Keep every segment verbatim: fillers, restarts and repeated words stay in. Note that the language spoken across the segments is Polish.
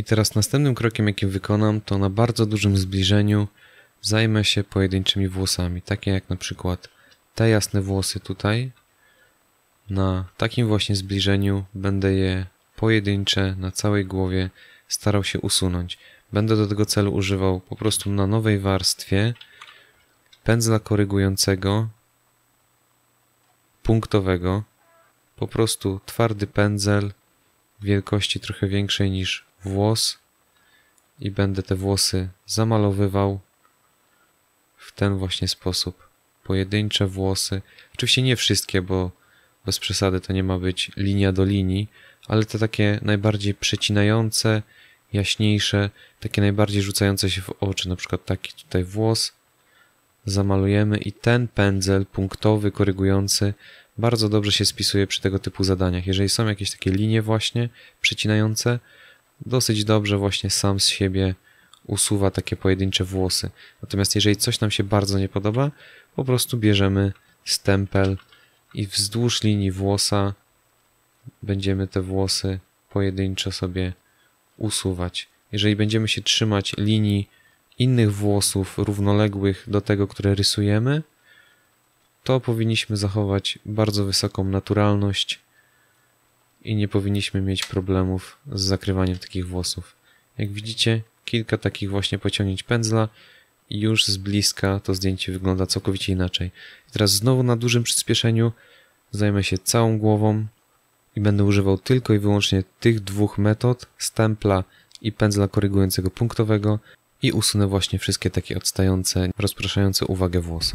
I teraz następnym krokiem, jaki wykonam, to na bardzo dużym zbliżeniu zajmę się pojedynczymi włosami, takie jak na przykład te jasne włosy tutaj. Na takim właśnie zbliżeniu będę je pojedyncze na całej głowie starał się usunąć. Będę do tego celu używał po prostu na nowej warstwie pędzla korygującego, punktowego, po prostu twardy pędzel wielkości trochę większej niż włos i będę te włosy zamalowywał w ten właśnie sposób. Pojedyncze włosy, oczywiście nie wszystkie, bo bez przesady to nie ma być linia do linii, ale te takie najbardziej przecinające, jaśniejsze, takie najbardziej rzucające się w oczy, na przykład taki tutaj włos zamalujemy i ten pędzel punktowy, korygujący bardzo dobrze się spisuje przy tego typu zadaniach. Jeżeli są jakieś takie linie właśnie przecinające, dosyć dobrze właśnie sam z siebie usuwa takie pojedyncze włosy. Natomiast jeżeli coś nam się bardzo nie podoba, po prostu bierzemy stempel i wzdłuż linii włosa będziemy te włosy pojedynczo sobie usuwać. Jeżeli będziemy się trzymać linii innych włosów równoległych do tego, które rysujemy, to powinniśmy zachować bardzo wysoką naturalność i nie powinniśmy mieć problemów z zakrywaniem takich włosów. Jak widzicie, kilka takich właśnie pociągnięć pędzla i już z bliska to zdjęcie wygląda całkowicie inaczej. I teraz znowu na dużym przyspieszeniu zajmę się całą głową i będę używał tylko i wyłącznie tych dwóch metod, stempla i pędzla korygującego punktowego i usunę właśnie wszystkie takie odstające, rozpraszające uwagę włosy.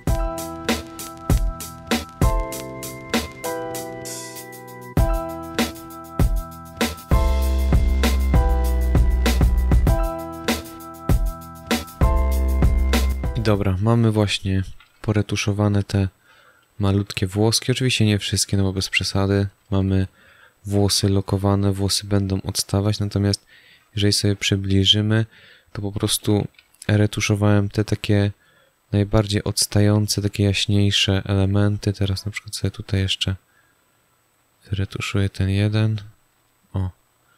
I dobra, mamy właśnie poretuszowane te malutkie włoski, oczywiście nie wszystkie, no bo bez przesady. Mamy włosy lokowane, włosy będą odstawać, natomiast jeżeli sobie przybliżymy, to po prostu retuszowałem te takie najbardziej odstające, takie jaśniejsze elementy. Teraz na przykład sobie tutaj jeszcze wyretuszuję ten jeden. O.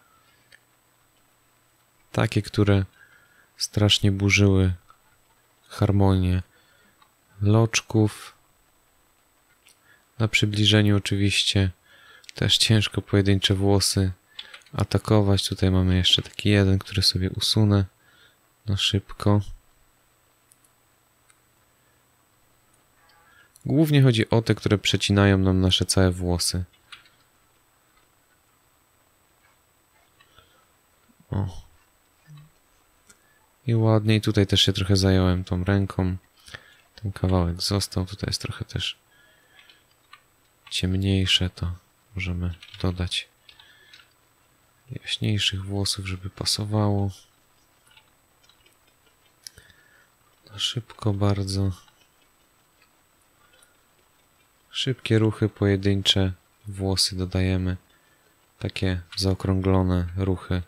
Takie, które strasznie burzyły harmonię loczków. Na przybliżeniu oczywiście też ciężko pojedyncze włosy atakować. Tutaj mamy jeszcze taki jeden, który sobie usunę na szybko. Głównie chodzi o te, które przecinają nam nasze całe włosy. O. I ładnie. I tutaj też się trochę zająłem tą ręką. Ten kawałek został. Tutaj jest trochę też ciemniejsze, to możemy dodać jaśniejszych włosów, żeby pasowało. Na szybko bardzo. Szybkie ruchy, pojedyncze włosy dodajemy. Takie zaokrąglone ruchy.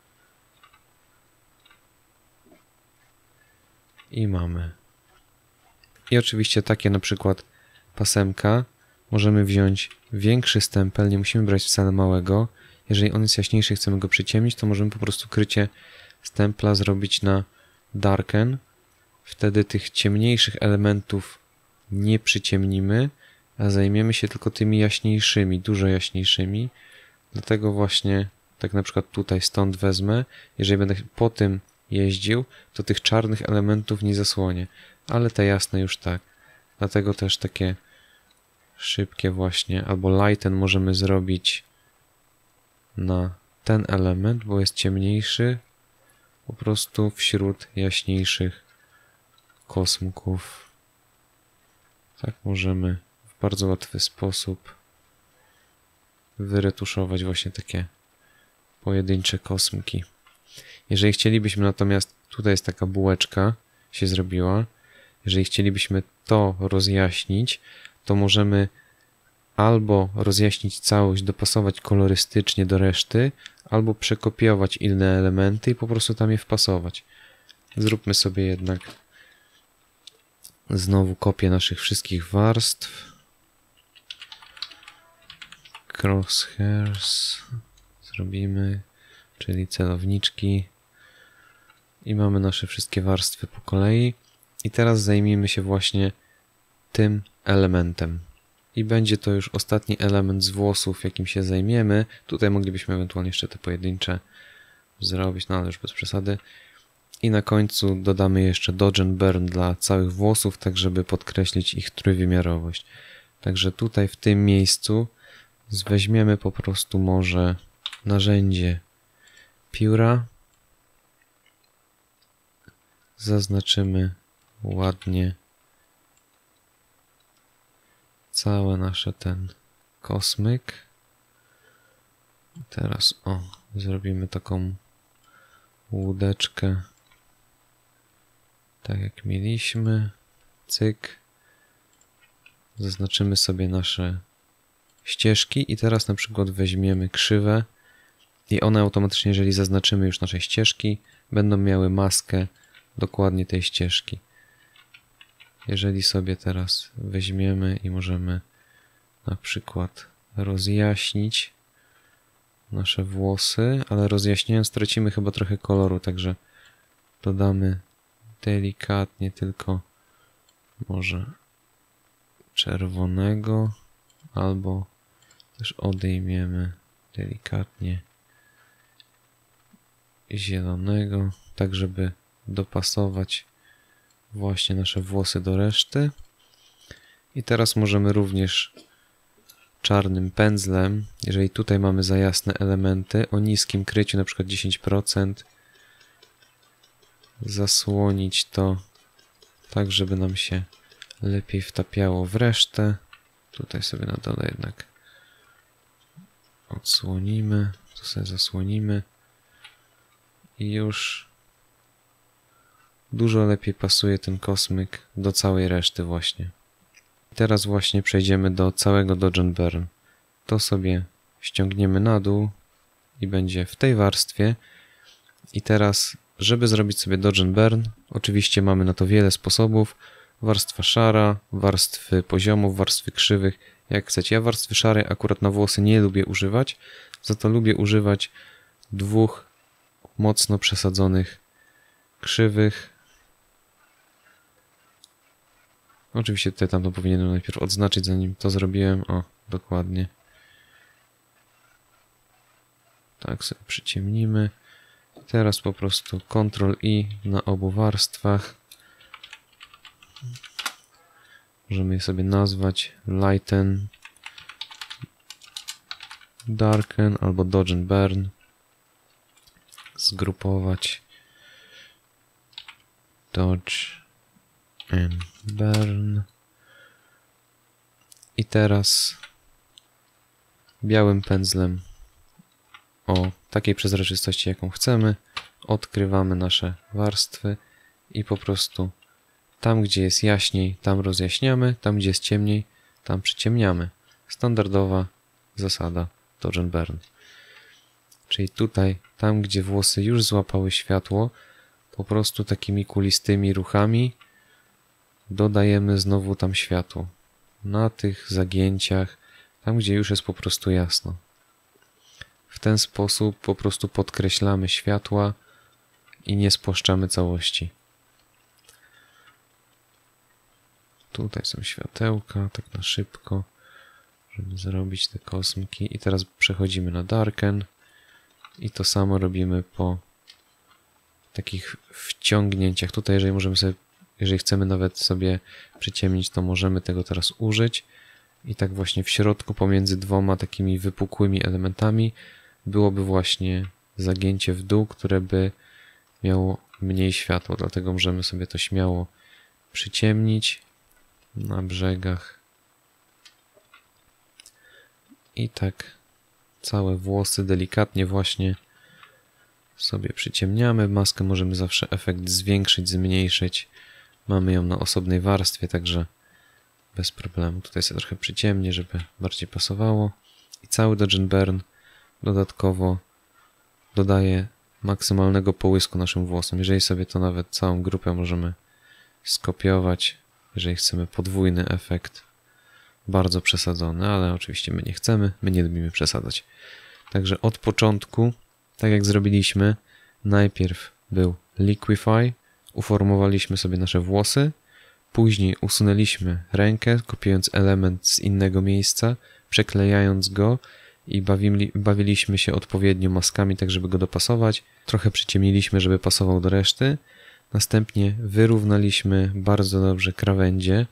I mamy. I oczywiście takie na przykład pasemka. Możemy wziąć większy stempel, nie musimy brać wcale małego. Jeżeli on jest jaśniejszy i chcemy go przyciemnić, to możemy po prostu krycie stempla zrobić na darken. Wtedy tych ciemniejszych elementów nie przyciemnimy, a zajmiemy się tylko tymi jaśniejszymi, dużo jaśniejszymi. Dlatego właśnie, tak na przykład tutaj stąd wezmę, jeżeli będę po tym jeździł, to tych czarnych elementów nie zasłonię, ale te jasne już tak. Dlatego też takie szybkie właśnie, albo lighten możemy zrobić na ten element, bo jest ciemniejszy po prostu wśród jaśniejszych kosmków. Tak możemy w bardzo łatwy sposób wyretuszować właśnie takie pojedyncze kosmki. Jeżeli chcielibyśmy natomiast, tutaj jest taka bułeczka, się zrobiła, jeżeli chcielibyśmy to rozjaśnić, to możemy albo rozjaśnić całość, dopasować kolorystycznie do reszty, albo przekopiować inne elementy i po prostu tam je wpasować. Zróbmy sobie jednak znowu kopię naszych wszystkich warstw. Crosshairs zrobimy. czyli celowniczki. I mamy nasze wszystkie warstwy po kolei. I teraz zajmijmy się właśnie tym elementem. I będzie to już ostatni element z włosów, jakim się zajmiemy. Tutaj moglibyśmy ewentualnie jeszcze te pojedyncze zrobić, no ale już bez przesady. I na końcu dodamy jeszcze Dodge and Burn dla całych włosów, tak żeby podkreślić ich trójwymiarowość. Także tutaj w tym miejscu weźmiemy po prostu może narzędzie pióra. Zaznaczymy ładnie całe nasze ten kosmyk. Teraz o, zrobimy taką łódeczkę, tak jak mieliśmy. Cyk. Zaznaczymy sobie nasze ścieżki i teraz na przykład weźmiemy krzywę i one automatycznie, jeżeli zaznaczymy już nasze ścieżki, będą miały maskę dokładnie tej ścieżki. Jeżeli sobie teraz weźmiemy i możemy na przykład rozjaśnić nasze włosy, ale rozjaśniając tracimy chyba trochę koloru, także dodamy delikatnie tylko może czerwonego, albo też odejmiemy delikatnie zielonego, tak żeby dopasować właśnie nasze włosy do reszty. I teraz możemy również czarnym pędzlem, jeżeli tutaj mamy za jasne elementy o niskim kryciu, na przykład dziesięć procent, zasłonić to tak, żeby nam się lepiej wtapiało w resztę. Tutaj sobie na dole jednak odsłonimy, tu sobie zasłonimy i już dużo lepiej pasuje ten kosmyk do całej reszty właśnie. Teraz właśnie przejdziemy do całego Dodge and Burn. To sobie ściągniemy na dół i będzie w tej warstwie. I teraz, żeby zrobić sobie Dodge and Burn, oczywiście mamy na to wiele sposobów. Warstwa szara, warstwy poziomów, warstwy krzywych, jak chcecie. Ja warstwy szarej akurat na włosy nie lubię używać, za to lubię używać dwóch mocno przesadzonych krzywych. Oczywiście tutaj tam to powinienem najpierw odznaczyć, zanim to zrobiłem. O, dokładnie. Tak sobie przyciemnimy. Teraz po prostu kontrol I na obu warstwach. Możemy je sobie nazwać Lighten, Darken albo Dodge and Burn. Zgrupować Dodge and Burn. I teraz białym pędzlem o takiej przezroczystości, jaką chcemy, odkrywamy nasze warstwy i po prostu tam, gdzie jest jaśniej, tam rozjaśniamy, tam, gdzie jest ciemniej, tam przyciemniamy. Standardowa zasada Dodge and Burn. Czyli tutaj, tam, gdzie włosy już złapały światło, po prostu takimi kulistymi ruchami dodajemy znowu tam światło. Na tych zagięciach, tam, gdzie już jest po prostu jasno. W ten sposób po prostu podkreślamy światła i nie spłaszczamy całości. Tutaj są światełka, tak na szybko, żeby zrobić te kosmki. I teraz przechodzimy na Darken. I to samo robimy po takich wciągnięciach. Tutaj, jeżeli możemy sobie, jeżeli chcemy nawet sobie przyciemnić, to możemy tego teraz użyć. I tak właśnie w środku, pomiędzy dwoma takimi wypukłymi elementami, byłoby właśnie zagięcie w dół, które by miało mniej światła. Dlatego możemy sobie to śmiało przyciemnić na brzegach. I tak całe włosy delikatnie właśnie sobie przyciemniamy. Maskę możemy zawsze efekt zwiększyć, zmniejszyć. Mamy ją na osobnej warstwie, także bez problemu. Tutaj sobie trochę przyciemnię, żeby bardziej pasowało. I cały Dodge and Burn dodatkowo dodaje maksymalnego połysku naszym włosom. Jeżeli sobie to nawet całą grupę możemy skopiować, jeżeli chcemy podwójny efekt, bardzo przesadzony, ale oczywiście my nie chcemy, my nie lubimy przesadzać. Także od początku Tak jak zrobiliśmy, najpierw był Liquify, uformowaliśmy sobie nasze włosy, później usunęliśmy rękę, kopiując element z innego miejsca, przeklejając go i bawili, bawiliśmy się odpowiednio maskami, tak żeby go dopasować. Trochę przyciemniliśmy, żeby pasował do reszty. Następnie wyrównaliśmy bardzo dobrze krawędzie.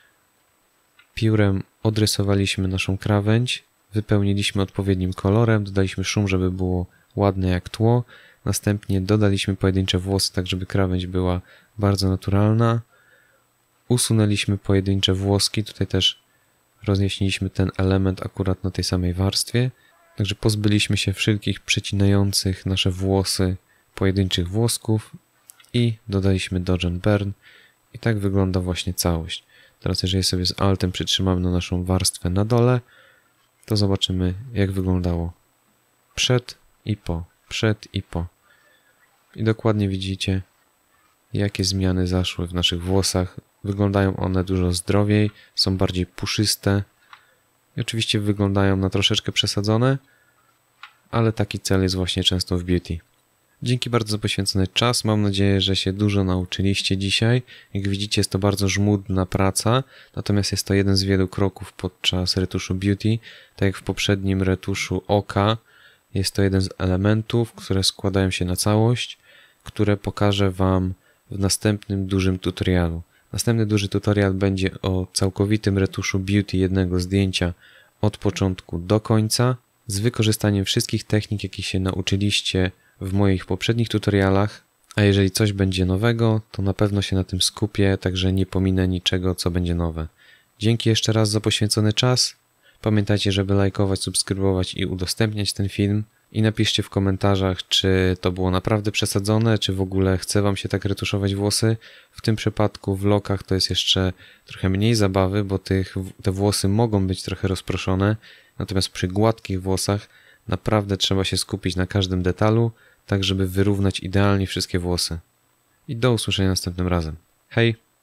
Piórem odrysowaliśmy naszą krawędź, wypełniliśmy odpowiednim kolorem, dodaliśmy szum, żeby było ładne jak tło. Następnie dodaliśmy pojedyncze włosy, tak żeby krawędź była bardzo naturalna. Usunęliśmy pojedyncze włoski, tutaj też rozjaśniliśmy ten element akurat na tej samej warstwie. Także pozbyliśmy się wszelkich przecinających nasze włosy pojedynczych włosków i dodaliśmy Dodge and Burn i tak wygląda właśnie całość. Teraz jeżeli sobie z Altem przytrzymamy na naszą warstwę na dole, to zobaczymy jak wyglądało przed i po, przed i po. I dokładnie widzicie jakie zmiany zaszły w naszych włosach. Wyglądają one dużo zdrowiej, są bardziej puszyste i oczywiście wyglądają na troszeczkę przesadzone, ale taki cel jest właśnie często w beauty. Dzięki bardzo za poświęcony czas. Mam nadzieję, że się dużo nauczyliście dzisiaj. Jak widzicie, jest to bardzo żmudna praca, natomiast jest to jeden z wielu kroków podczas retuszu beauty. Tak jak w poprzednim retuszu oka, jest to jeden z elementów, które składają się na całość, które pokażę Wam w następnym dużym tutorialu. Następny duży tutorial będzie o całkowitym retuszu beauty jednego zdjęcia od początku do końca, z wykorzystaniem wszystkich technik, jakie się nauczyliście w moich poprzednich tutorialach, a jeżeli coś będzie nowego, to na pewno się na tym skupię, także nie pominę niczego, co będzie nowe. Dzięki jeszcze raz za poświęcony czas. Pamiętajcie, żeby lajkować, subskrybować i udostępniać ten film. I napiszcie w komentarzach, czy to było naprawdę przesadzone, czy w ogóle chce Wam się tak retuszować włosy. W tym przypadku w lokach to jest jeszcze trochę mniej zabawy, bo tych, te włosy mogą być trochę rozproszone. Natomiast przy gładkich włosach naprawdę trzeba się skupić na każdym detalu, tak żeby wyrównać idealnie wszystkie włosy. I do usłyszenia następnym razem. Hej!